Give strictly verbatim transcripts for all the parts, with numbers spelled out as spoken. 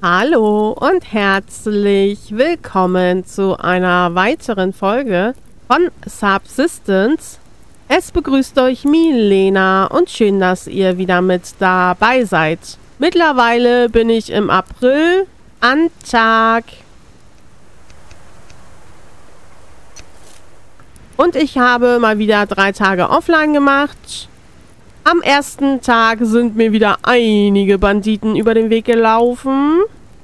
Hallo und herzlich willkommen zu einer weiteren Folge von Subsistence. Es begrüßt euch Milena und schön, dass ihr wieder mit dabei seid. Mittlerweile bin ich im April an Tag und ich habe mal wieder drei Tage offline gemacht. Am ersten Tag sind mir wieder einige Banditen über den Weg gelaufen.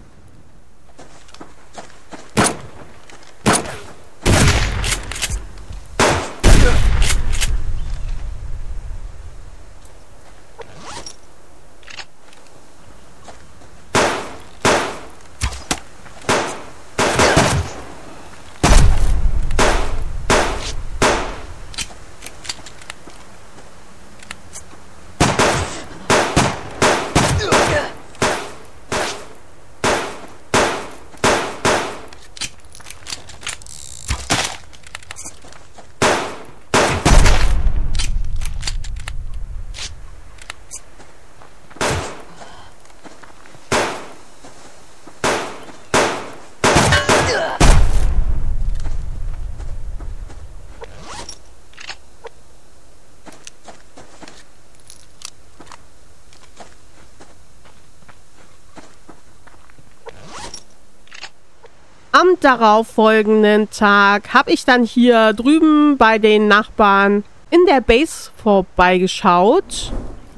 Am darauffolgenden Tag habe ich dann hier drüben bei den Nachbarn in der Base vorbeigeschaut.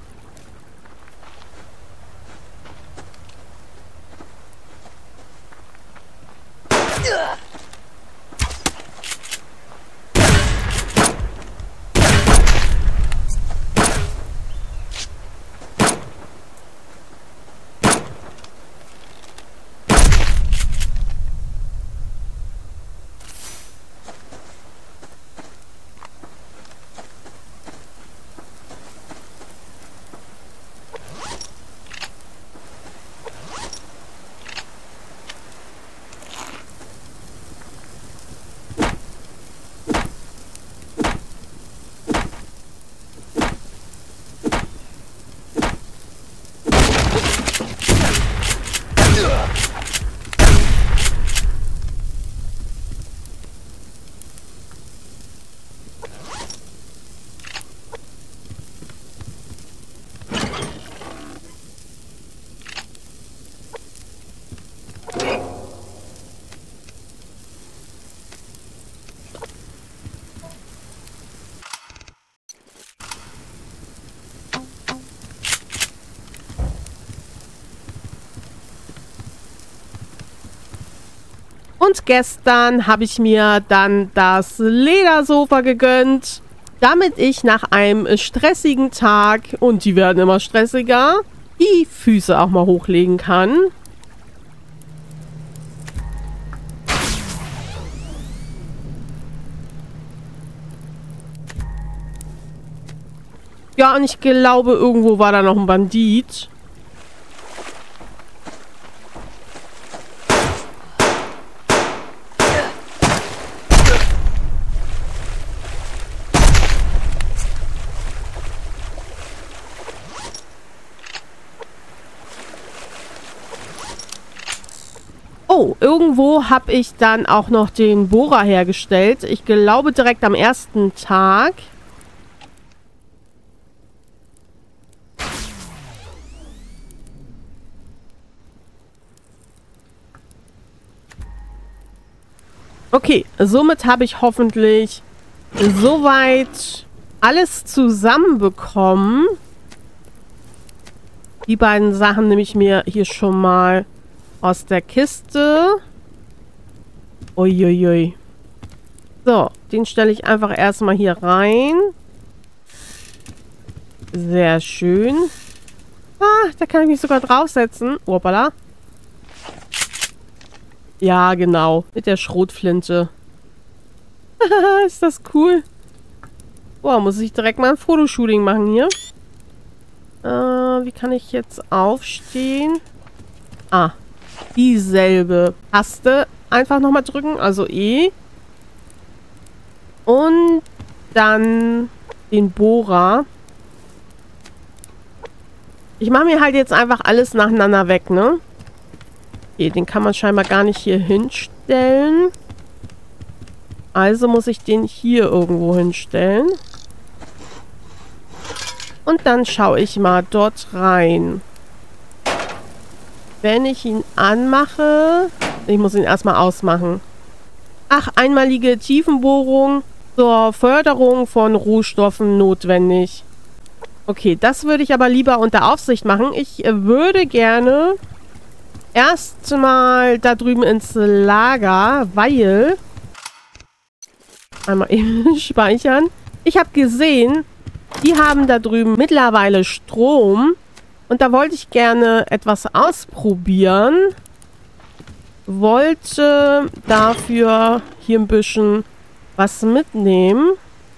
Und gestern habe ich mir dann das Ledersofa gegönnt, damit ich nach einem stressigen Tag, und die werden immer stressiger, die Füße auch mal hochlegen kann. Ja, und ich glaube, irgendwo war da noch ein Bandit. Oh, irgendwo habe ich dann auch noch den Bohrer hergestellt. Ich glaube direkt am ersten Tag. Okay, somit habe ich hoffentlich soweit alles zusammenbekommen. Die beiden Sachen nehme ich mir hier schon mal aus der Kiste. Uiuiui. So, den stelle ich einfach erstmal hier rein. Sehr schön. Ah, da kann ich mich sogar draufsetzen. Hoppala. Ja, genau. Mit der Schrotflinte. Ist das cool. Boah, muss ich direkt mal ein Fotoshooting machen hier. Äh, wie kann ich jetzt aufstehen? Ah. Dieselbe Taste einfach nochmal drücken, also E. Und dann den Bohrer. Ich mache mir halt jetzt einfach alles nacheinander weg, ne? Okay, den kann man scheinbar gar nicht hier hinstellen. Also muss ich den hier irgendwo hinstellen. Und dann schaue ich mal dort rein. Wenn ich ihn anmache... Ich muss ihn erstmal ausmachen. Ach, einmalige Tiefenbohrung zur Förderung von Rohstoffen notwendig. Okay, das würde ich aber lieber unter Aufsicht machen. Ich würde gerne erstmal da drüben ins Lager, weil... Einmal eben speichern. Ich habe gesehen, die haben da drüben mittlerweile Strom. Und da wollte ich gerne etwas ausprobieren. Wollte dafür hier ein bisschen was mitnehmen.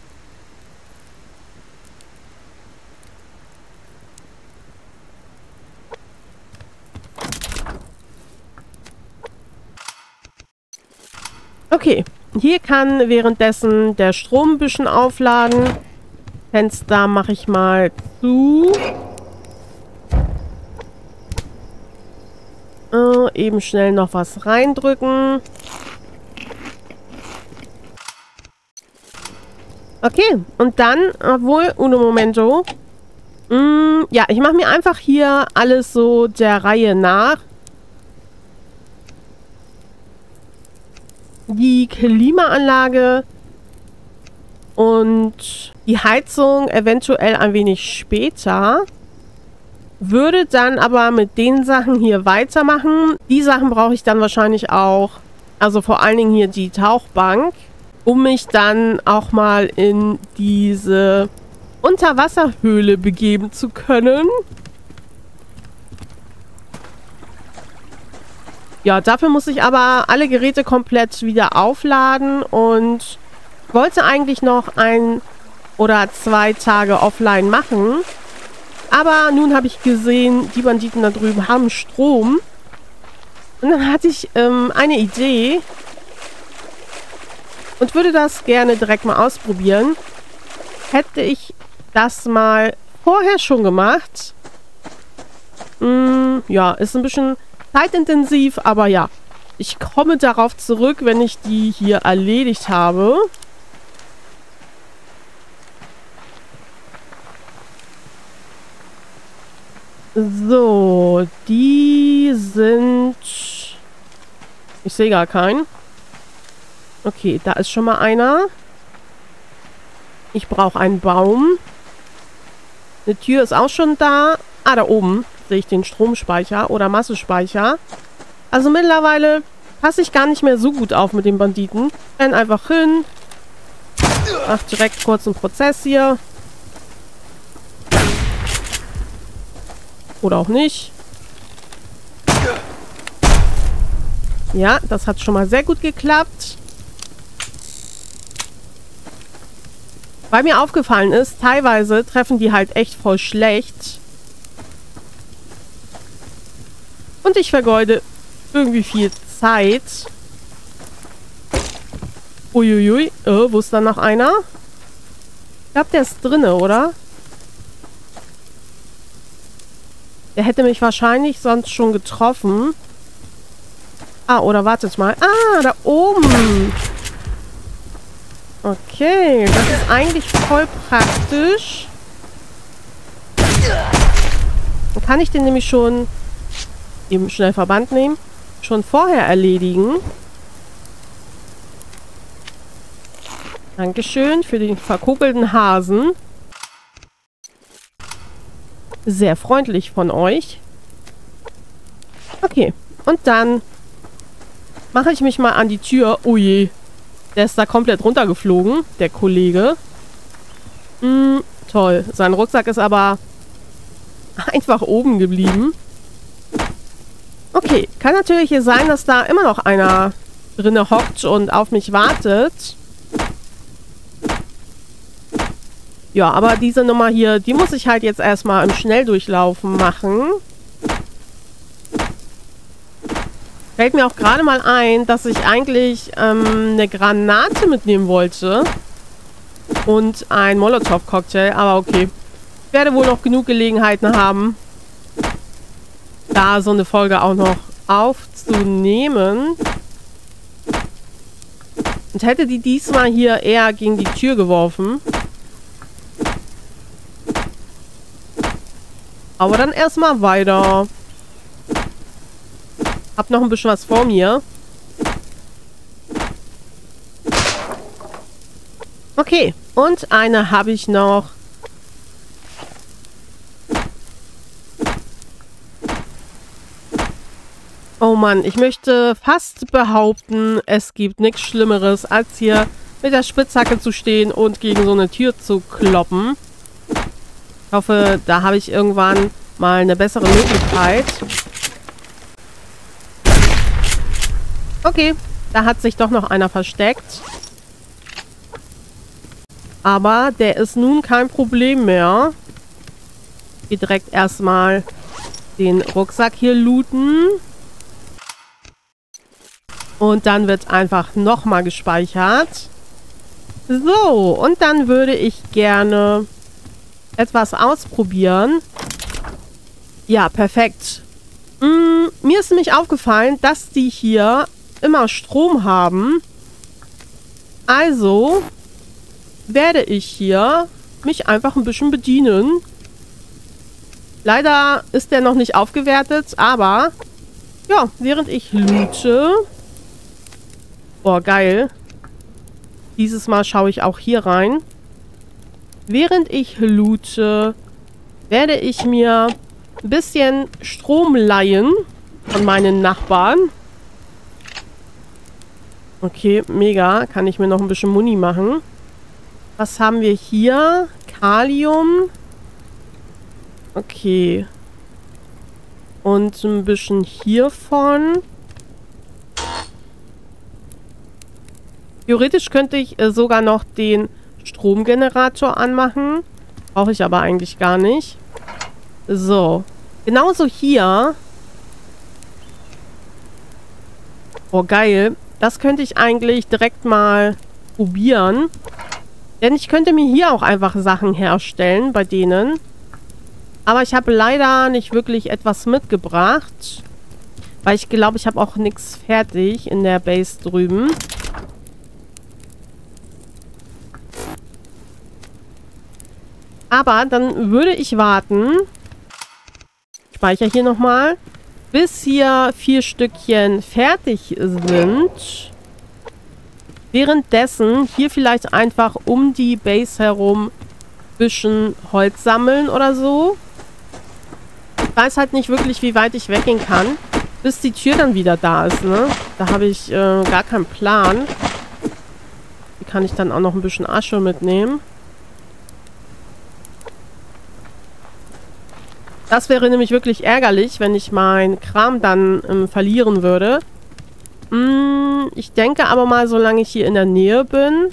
Okay, hier kann währenddessen der Strom ein bisschen aufladen. Fenster mache ich mal zu. Äh, eben schnell noch was reindrücken. Okay, und dann, obwohl, uno momento. Mm, ja, ich mache mir einfach hier alles so der Reihe nach. Die Klimaanlage und die Heizung eventuell ein wenig später. Würde dann aber mit den Sachen hier weitermachen. Die Sachen brauche ich dann wahrscheinlich auch, also vor allen Dingen hier die Tauchbank, um mich dann auch mal in diese Unterwasserhöhle begeben zu können. Ja, dafür muss ich aber alle Geräte komplett wieder aufladen und wollte eigentlich noch ein oder zwei Tage offline machen. Aber nun habe ich gesehen, die Banditen da drüben haben Strom. Und dann hatte ich ähm, eine Idee und würde das gerne direkt mal ausprobieren. Hätte ich das mal vorher schon gemacht. Hm, ja, ist ein bisschen zeitintensiv, aber ja. Ich komme darauf zurück, wenn ich die hier erledigt habe. So, die sind... Ich sehe gar keinen. Okay, da ist schon mal einer. Ich brauche einen Baum. Eine Tür ist auch schon da. Ah, da oben sehe ich den Stromspeicher oder Massespeicher. Also mittlerweile passe ich gar nicht mehr so gut auf mit den Banditen. Renn einfach hin. Mach direkt kurz einen Prozess hier. Oder auch nicht. Ja, das hat schon mal sehr gut geklappt. Weil mir aufgefallen ist, teilweise treffen die halt echt voll schlecht. Und ich vergeude irgendwie viel Zeit. Uiuiui. Oh, wo ist da noch einer? Ich glaube, der ist drinne, oder? Der hätte mich wahrscheinlich sonst schon getroffen. Ah, oder wartet mal. Ah, da oben. Okay, das ist eigentlich voll praktisch. Dann kann ich den nämlich schon eben schnell Verband nehmen. Schon vorher erledigen. Dankeschön für den verkokelten Hasen. Sehr freundlich von euch. Okay, und dann mache ich mich mal an die Tür. Oh je, der ist da komplett runtergeflogen, der Kollege. Hm, toll. Sein Rucksack ist aber einfach oben geblieben. Okay, kann natürlich hier sein, dass da immer noch einer drinne hockt und auf mich wartet. Ja, aber diese Nummer hier, die muss ich halt jetzt erstmal im Schnelldurchlaufen machen. Fällt mir auch gerade mal ein, dass ich eigentlich ähm, eine Granate mitnehmen wollte. Und ein Molotow-Cocktail, aber okay. Ich werde wohl noch genug Gelegenheiten haben, da so eine Folge auch noch aufzunehmen. Und hätte die diesmal hier eher gegen die Tür geworfen. Aber dann erstmal weiter. Hab noch ein bisschen was vor mir. Okay, und eine habe ich noch. Oh Mann, ich möchte fast behaupten, es gibt nichts Schlimmeres, als hier mit der Spitzhacke zu stehen und gegen so eine Tür zu kloppen. Ich hoffe, da habe ich irgendwann mal eine bessere Möglichkeit. Okay, da hat sich doch noch einer versteckt. Aber der ist nun kein Problem mehr. Ich gehe direkt erstmal den Rucksack hier looten. Und dann wird einfach nochmal gespeichert. So, und dann würde ich gerne etwas ausprobieren. Ja, perfekt. Mm, mir ist nämlich aufgefallen, dass die hier immer Strom haben. Also werde ich hier mich einfach ein bisschen bedienen. Leider ist der noch nicht aufgewertet, aber ja, während ich loote... Boah, geil. Dieses Mal schaue ich auch hier rein. Während ich loote, werde ich mir ein bisschen Strom leihen von meinen Nachbarn. Okay, mega. Kann ich mir noch ein bisschen Muni machen. Was haben wir hier? Kalium. Okay. Und ein bisschen hiervon. Theoretisch könnte ich äh, sogar noch den Stromgenerator anmachen. Brauche ich aber eigentlich gar nicht. So. Genauso hier. Oh, geil. Das könnte ich eigentlich direkt mal probieren. Denn ich könnte mir hier auch einfach Sachen herstellen bei denen. Aber ich habe leider nicht wirklich etwas mitgebracht. Weil ich glaube, ich habe auch nichts fertig in der Base drüben. Aber dann würde ich warten. Ich speichere hier nochmal. Bis hier vier Stückchen fertig sind. Währenddessen hier vielleicht einfach um die Base herum ein bisschen Holz sammeln oder so. Ich weiß halt nicht wirklich, wie weit ich weggehen kann, bis die Tür dann wieder da ist, ne? Da habe ich äh, gar keinen Plan. Hier kann ich dann auch noch ein bisschen Asche mitnehmen. Das wäre nämlich wirklich ärgerlich, wenn ich meinen Kram dann ähm, verlieren würde. Hm, ich denke aber mal, solange ich hier in der Nähe bin.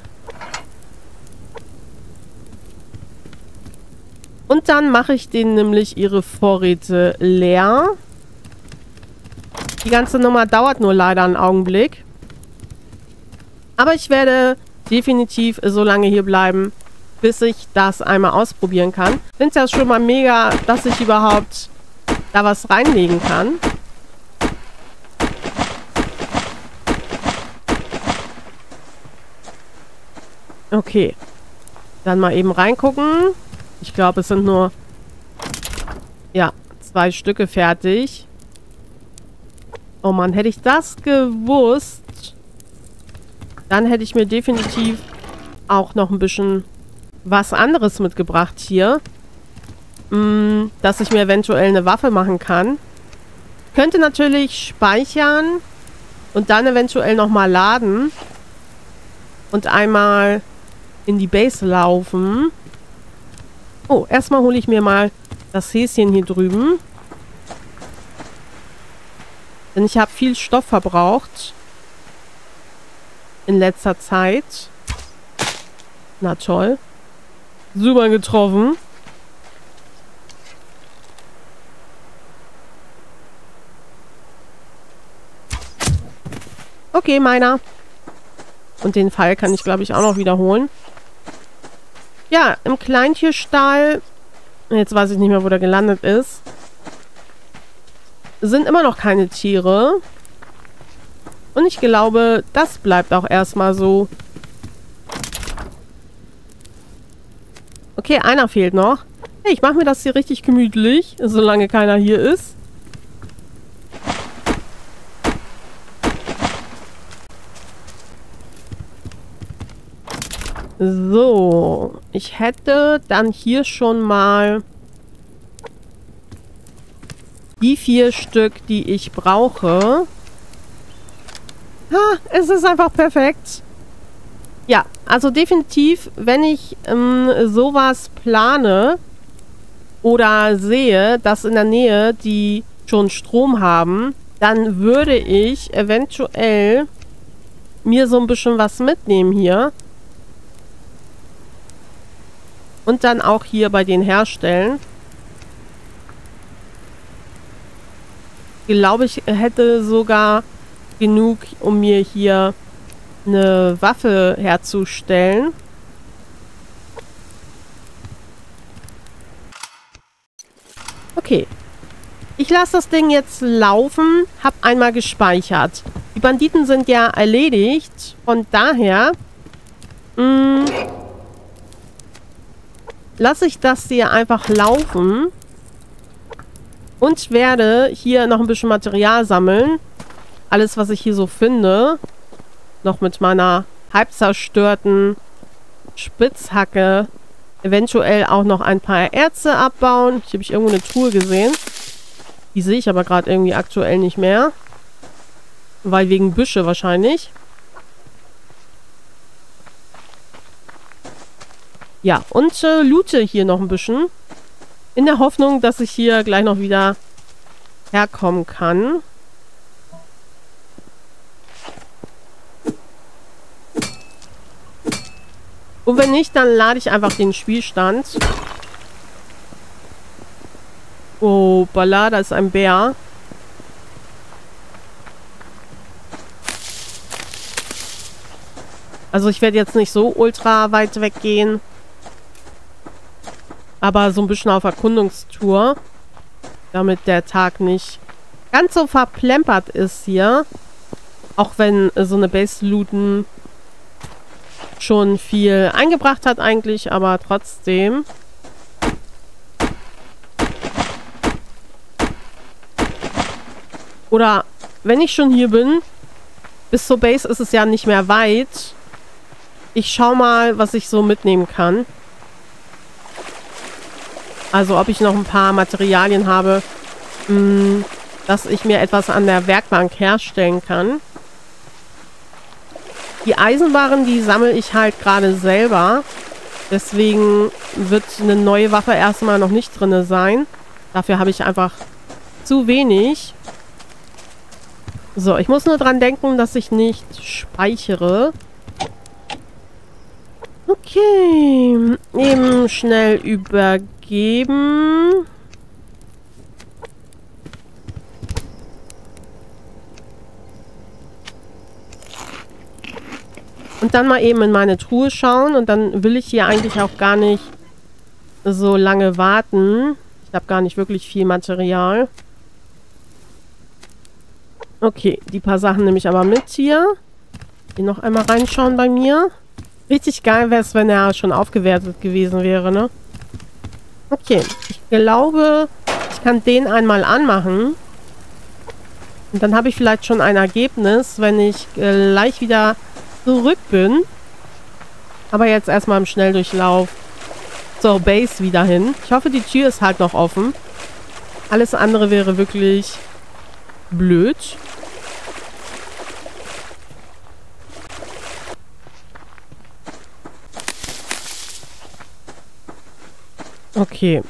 Und dann mache ich denen nämlich ihre Vorräte leer. Die ganze Nummer dauert nur leider einen Augenblick. Aber ich werde definitiv so lange hier bleiben, bis ich das einmal ausprobieren kann. Ich finde es ja schon mal mega, dass ich überhaupt da was reinlegen kann. Okay. Dann mal eben reingucken. Ich glaube, es sind nur ja, zwei Stücke fertig. Oh Mann, hätte ich das gewusst, dann hätte ich mir definitiv auch noch ein bisschen was anderes mitgebracht hier. Mm, dass ich mir eventuell eine Waffe machen kann. Könnte natürlich speichern und dann eventuell nochmal laden. Und einmal in die Base laufen. Oh, erstmal hole ich mir mal das Häschen hier drüben. Denn ich habe viel Stoff verbraucht. In letzter Zeit. Na toll. Super getroffen. Okay, meiner. Und den Pfeil kann ich, glaube ich, auch noch wiederholen. Ja, im Kleintierstall. Jetzt weiß ich nicht mehr, wo der gelandet ist. sind immer noch keine Tiere. Und ich glaube, das bleibt auch erstmal so. Okay, einer fehlt noch. Hey, ich mache mir das hier richtig gemütlich, solange keiner hier ist. So, ich hätte dann hier schon mal die vier Stück, die ich brauche. Ah, es ist einfach perfekt. Ja, also definitiv, wenn ich ähm, sowas plane oder sehe, dass in der Nähe die schon Strom haben, dann würde ich eventuell mir so ein bisschen was mitnehmen hier. Und dann auch hier bei denen herstellen. Ich glaube, ich hätte sogar genug, um mir hier eine Waffe herzustellen. Okay. Ich lasse das Ding jetzt laufen. Hab einmal gespeichert. Die Banditen sind ja erledigt. Von daher mh, lasse ich das hier einfach laufen. Und werde hier noch ein bisschen Material sammeln. Alles, was ich hier so finde. Noch mit meiner halb zerstörten Spitzhacke. Eventuell auch noch ein paar Erze abbauen. Hier habe ich irgendwo eine Truhe gesehen. Die sehe ich aber gerade irgendwie aktuell nicht mehr. Weil wegen Büsche wahrscheinlich. Ja, und äh, loote hier noch ein bisschen. In der Hoffnung, dass ich hier gleich noch wieder herkommen kann. Und wenn nicht, dann lade ich einfach den Spielstand. Oh, Balla, da ist ein Bär. Also ich werde jetzt nicht so ultra weit weggehen. Aber so ein bisschen auf Erkundungstour. Damit der Tag nicht ganz so verplempert ist hier. Auch wenn so eine Base-Looten schon viel eingebracht hat eigentlich, aber trotzdem. Oder wenn ich schon hier bin, bis zur Base ist es ja nicht mehr weit. Ich schau mal, was ich so mitnehmen kann. Also ob ich noch ein paar Materialien habe, mh, dass ich mir etwas an der Werkbank herstellen kann. Die Eisenwaren, die sammle ich halt gerade selber. Deswegen wird eine neue Waffe erstmal noch nicht drin sein. Dafür habe ich einfach zu wenig. So, ich muss nur dran denken, dass ich nicht speichere. Okay. Eben schnell übergeben. Und dann mal eben in meine Truhe schauen. Und dann will ich hier eigentlich auch gar nicht so lange warten. Ich habe gar nicht wirklich viel Material. Okay, die paar Sachen nehme ich aber mit hier. Hier noch einmal reinschauen bei mir. Richtig geil wäre es, wenn er schon aufgewertet gewesen wäre, ne? Okay, ich glaube, ich kann den einmal anmachen. Und dann habe ich vielleicht schon ein Ergebnis, wenn ich gleich wieder zurück bin. Aber jetzt erstmal im Schnelldurchlauf zur Base wieder hin. Ich hoffe, die Tür ist halt noch offen. Alles andere wäre wirklich blöd. Okay.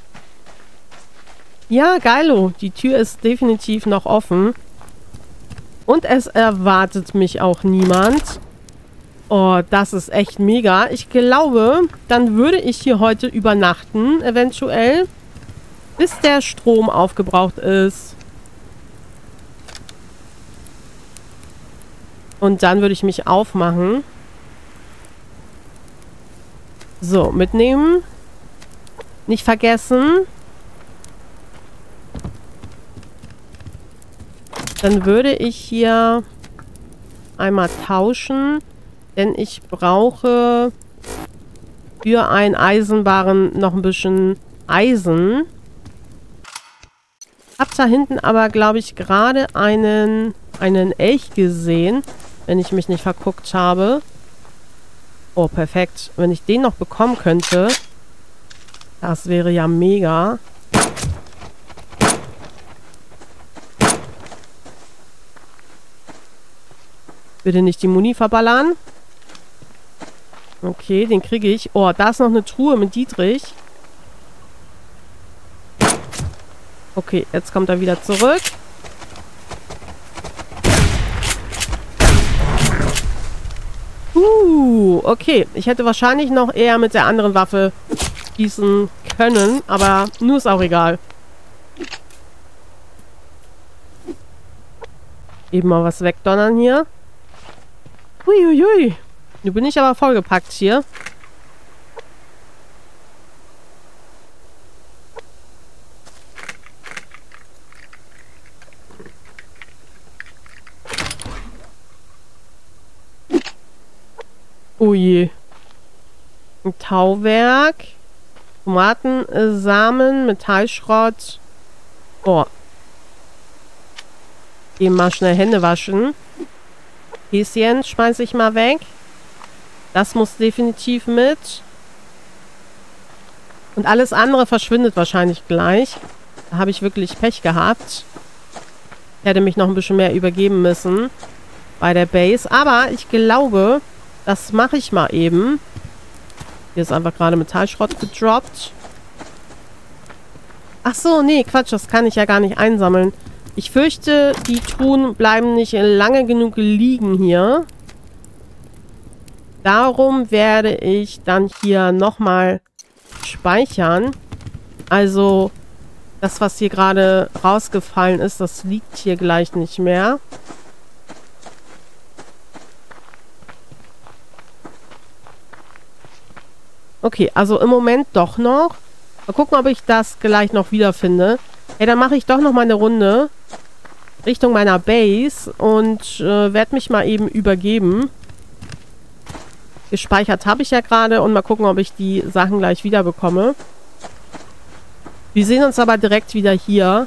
Ja, geilo. Die Tür ist definitiv noch offen. Und es erwartet mich auch niemand. Oh, das ist echt mega. Ich glaube, dann würde ich hier heute übernachten, eventuell, bis der Strom aufgebraucht ist. Und dann würde ich mich aufmachen. So, mitnehmen. Nicht vergessen. Dann würde ich hier einmal tauschen, denn ich brauche für einen Eisenbarren noch ein bisschen Eisen. Hab da hinten aber, glaube ich, gerade einen, einen Elch gesehen, wenn ich mich nicht verguckt habe. Oh, perfekt. Wenn ich den noch bekommen könnte, das wäre ja mega. Bitte nicht die Muni verballern. Okay, den kriege ich. Oh, da ist noch eine Truhe mit Dietrich. Okay, jetzt kommt er wieder zurück. Uh, okay. Ich hätte wahrscheinlich noch eher mit der anderen Waffe schießen können, aber nur ist auch egal. Eben mal was wegdonnern hier. Uiuiui. Nun bin ich aber vollgepackt hier. Oh je. Ein Tauwerk. Tomatensamen, Metallschrott. Oh. Eben mal schnell Hände waschen. Häschen schmeiße ich mal weg. Das muss definitiv mit. Und alles andere verschwindet wahrscheinlich gleich. Da habe ich wirklich Pech gehabt. Ich hätte mich noch ein bisschen mehr übergeben müssen bei der Base. Aber ich glaube, das mache ich mal eben. Hier ist einfach gerade Metallschrott gedroppt. Ach so, nee, Quatsch, das kann ich ja gar nicht einsammeln. Ich fürchte, die Truhen bleiben nicht lange genug liegen hier. Darum werde ich dann hier nochmal speichern. Also, das, was hier gerade rausgefallen ist, das liegt hier gleich nicht mehr. Okay, also im Moment doch noch. Mal gucken, ob ich das gleich noch wiederfinde. Hey, dann mache ich doch noch mal eine Runde Richtung meiner Base und äh, werde mich mal eben übergeben. Gespeichert habe ich ja gerade und mal gucken, ob ich die Sachen gleich wieder bekomme. Wir sehen uns aber direkt wieder hier.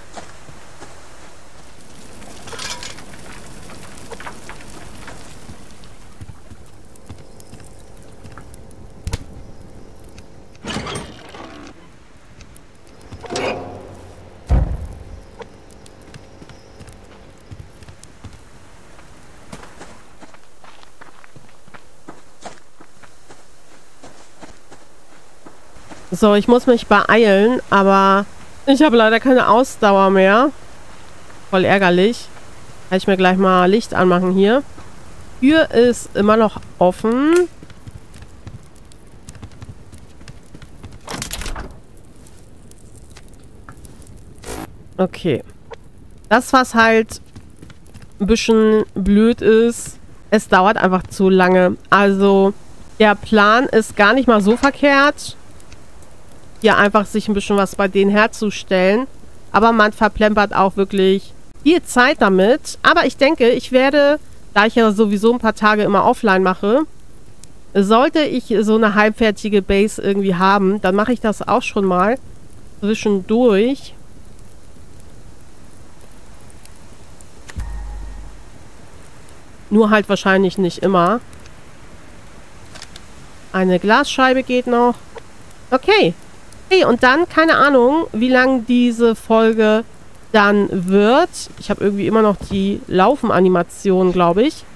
So, ich muss mich beeilen, aber ich habe leider keine Ausdauer mehr. Voll ärgerlich. Kann ich mir gleich mal Licht anmachen hier. Tür ist immer noch offen. Okay. Das, was halt ein bisschen blöd ist, es dauert einfach zu lange. Also, der Plan ist gar nicht mal so verkehrt. Hier einfach sich ein bisschen was bei denen herzustellen. Aber man verplempert auch wirklich viel Zeit damit. Aber ich denke, ich werde, da ich ja sowieso ein paar Tage immer offline mache, sollte ich so eine halbfertige Base irgendwie haben, dann mache ich das auch schon mal zwischendurch. Nur halt wahrscheinlich nicht immer. Eine Glasscheibe geht noch. Okay. Hey, und dann, keine Ahnung, wie lang diese Folge dann wird. Ich habe irgendwie immer noch die Laufen-Animation, glaube ich.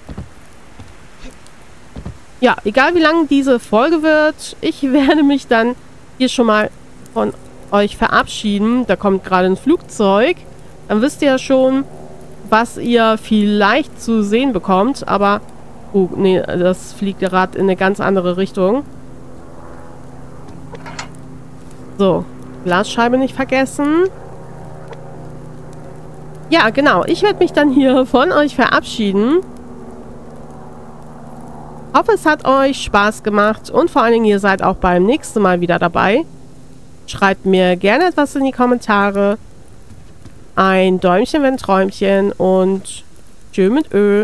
Ja, egal wie lang diese Folge wird, ich werde mich dann hier schon mal von euch verabschieden. Da kommt gerade ein Flugzeug. Dann wisst ihr ja schon, was ihr vielleicht zu sehen bekommt. Aber, oh, nee, das fliegt gerade in eine ganz andere Richtung. So, Glasscheibe nicht vergessen. Ja, genau. Ich werde mich dann hier von euch verabschieden. Hoffe, es hat euch Spaß gemacht und vor allen Dingen, ihr seid auch beim nächsten Mal wieder dabei. Schreibt mir gerne etwas in die Kommentare. Ein Däumchen, wenn Träumchen und tschö mit Ö.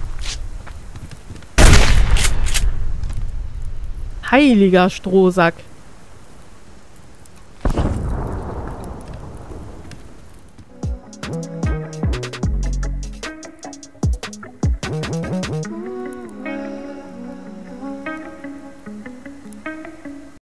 Heiliger Strohsack.